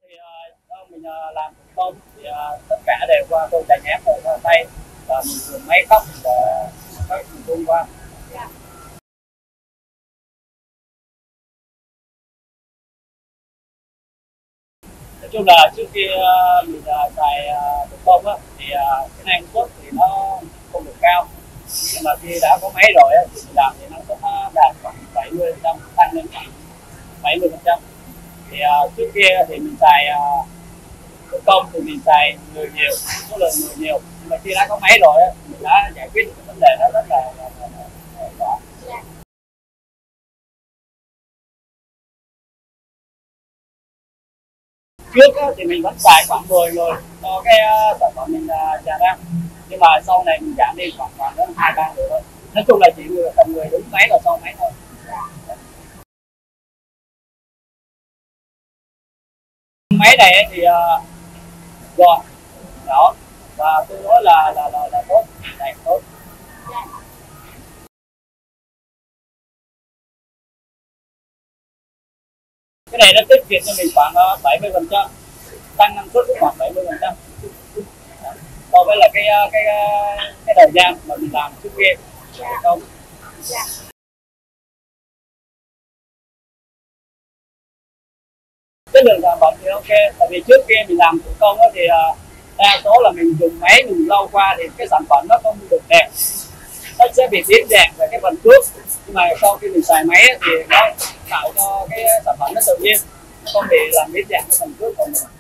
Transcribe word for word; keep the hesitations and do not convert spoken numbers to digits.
Thì uh, mình uh, làm thủ công thì uh, tất cả đều qua tôi chảy ép vào tay và mình dùng máy cóc và các mình tung qua. Yeah. Nói chung là trước khi uh, mình uh, xài uh, thủ công á, thì uh, cái năng suất thì nó không được cao, nhưng mà khi đã có máy rồi á, thì mình làm thì năng suất nó đạt khoảng bảy mươi phần trăm, tăng lên khoảng bảy mươi phần trăm. Thì uh, trước kia thì mình xài uh, thủ công thì mình xài người nhiều, số lượng người nhiều, nhưng mà khi đã có máy rồi á, mình đã giải quyết được cái vấn đề đó rất là rõ. Trước á, thì mình vẫn xài khoảng mười người cho cái uh, sản phẩm mình uh, trà ra, nhưng mà sau này mình giảm đi khoảng khoảng đến hai ba người thôi. Nói chung là chỉ người cầm người đứng máy và sau máy thôi. Máy này thì uh, gọn, nhỏ và tương đối là là là, là tốt, đẹp tốt. Cái này nó tiết kiệm cho mình khoảng bảy mươi phần trăm, tăng năng suất khoảng bảy mươi phần trăm so với là cái cái cái thời gian mà mình làm trước kia. Không. Chất lượng sản phẩm thì ok, tại vì trước kia mình làm thủ công thì đa số là mình dùng máy mình lau qua thì cái sản phẩm nó không được đẹp, nó sẽ bị biến dạng về cái phần trước, nhưng mà sau khi mình xài máy thì nó tạo cho cái sản phẩm nó tự nhiên, nó không bị làm biến dạng cái phần trước của mình.